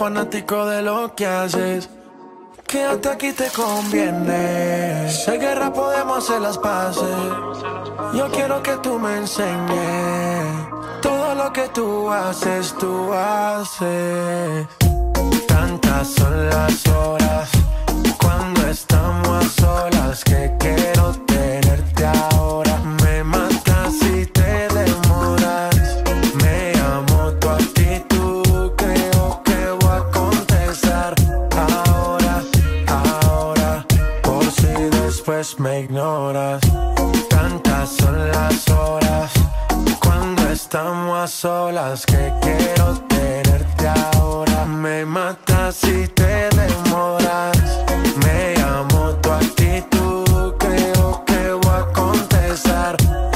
fanático de lo que haces. Quédate aquí, te conviene. Si hay guerra podemos hacer las paces. Yo quiero que tú me enseñes todo lo que tú haces, tú haces. Tantas son las horas cuando estamos a solas que quiero tenerte ahora. Me matas si te demoras. Me amo tu actitud, creo que voy a contestar ahora, por si después me ignoras. Tantas son las horas cuando estamos a solas que quiero tenerte ahora. Me matas si te demoras. Me amo tu actitud, creo que voy a contestar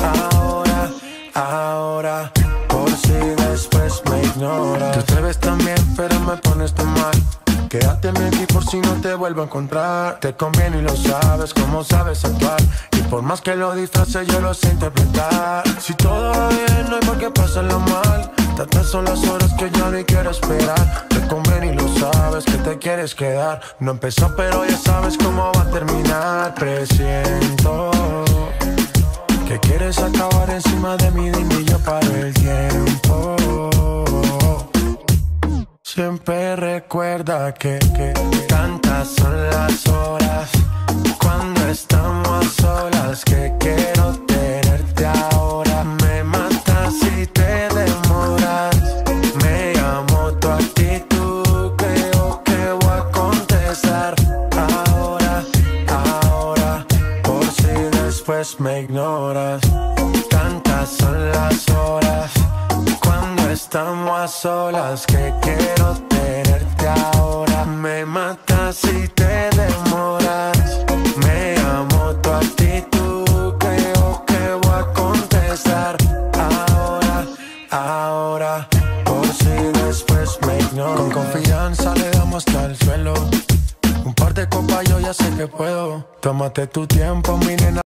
ahora, por si después me ignoras. Tú te ves tan bien, pero me pones tan mal. Quédate aquí por si no te vuelvo a encontrar. Te conviene y lo sabes, como sabes actuar. Y por más que lo disfraces, yo lo sé interpretar. Si todo va bien, no hay por qué pasarlo mal. Tantas son las horas que ya ni quiero esperar. Te conviene y lo sabes, que te quieres quedar. No empezó, pero ya sabes cómo va a terminar. Presiento que quieres acabar encima de mí, dime y yo paro el tiempo. Siempre recuerda que tantas son las horas cuando estamos a solas que quiero tenerte ahora. Me matas si te demoras. Me amo tu actitud, creo que voy a contestar ahora, por si después me ignoras. Tantas son las horas cuando estamos a solas que quiero tenerte ahora. Me matas si te demoras. Me amo tu actitud, creo que voy a contestar ahora, por si después me ignoras. Con confianza le damos hasta el suelo. Un par de copas yo ya sé que puedo. Tómate tu tiempo, mi nena.